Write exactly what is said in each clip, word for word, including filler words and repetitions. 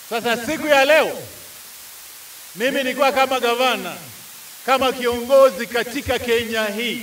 Sasa siku ya leo mimi nilikuwa kama gavana, kama kiongozi katika Kenya hii,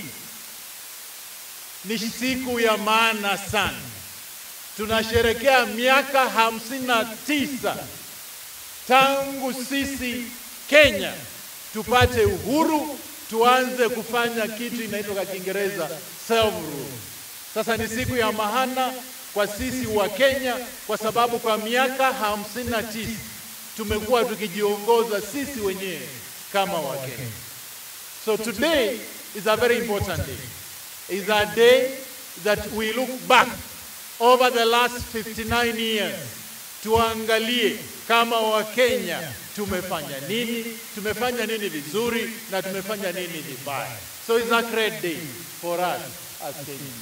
ni siku ya maana sana. Tunasherehekea miaka hamsini na tisa tangu sisi Kenya tupate uhuru, tuanze kufanya kitu inaitwa kwa Kiingereza self rule. Sasa ni siku ya maana kwa sisi wa Kenya, kwa sababu kwa miaka hamsini na tisa tumekuwa tukijiongoza sisi wenyewe kama wa Kenya. So today is a very important day. It's a day that we look back over the last fifty-nine years. Tuangalie kama wa Kenya tumefanya nini, tumefanya nini vizuri na tumefanya nini vibaya. So it's a great day for us as Kenyans.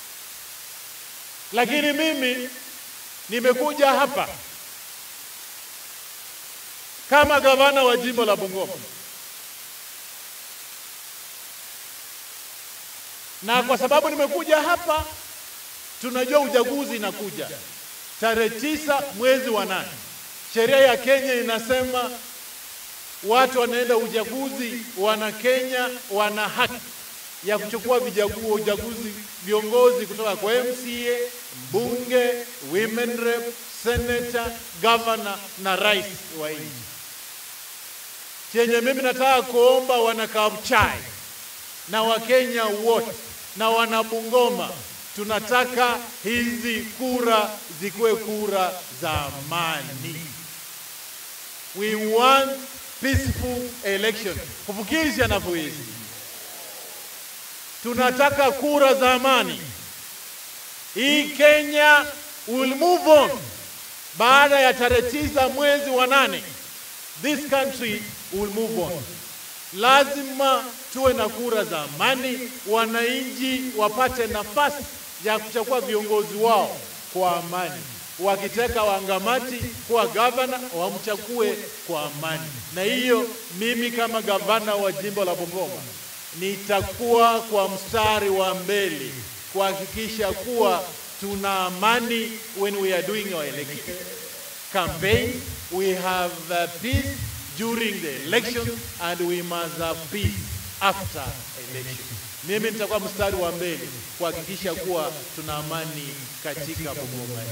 Lakini mimi nimekuja hapa kama gavana wa jimbo la Bungoma. Na kwa sababu nimekuja hapa, tunajua uchaguzi inakuja tarehe tisa mwezi wa nane. Sheria ya Kenya inasema watu wanaenda uchaguzi, wana Kenya wana haki ya kuchukua vijaguo uchaguzi viongozi kutoka kwa M C A, bunge, women rep, senator, governor na rais wa nchi. Chenye mimi nataka kuomba wanakauchai na Wakenya wote na wana Bungoma, tunataka hizi kura zikuwe kura za amani. We want peaceful election. Kufukisha na fuizi. Tunataka kura za amani. Hii Kenya will move on. Baada ya tarehe tisa mwezi wa nane, this country will move on. Lazima tuwe na kura za amani, wananchi wapate nafasi ya kuchagua viongozi wao kwa amani. Wakitaka Wangamati kuwa gavana, wamchague kwa amani. Na hiyo mimi kama gavana wa jimbo la Bungoma nitakuwa kwa mstari wa mbele kuhakikisha kuwa tuna amani when we are doing our election campaign. We have uh, peace during the election and we must have peace after election. Mimi nitakuwa mstari wa mbele kuhakikisha kuwa tuna amani katika Bungoma.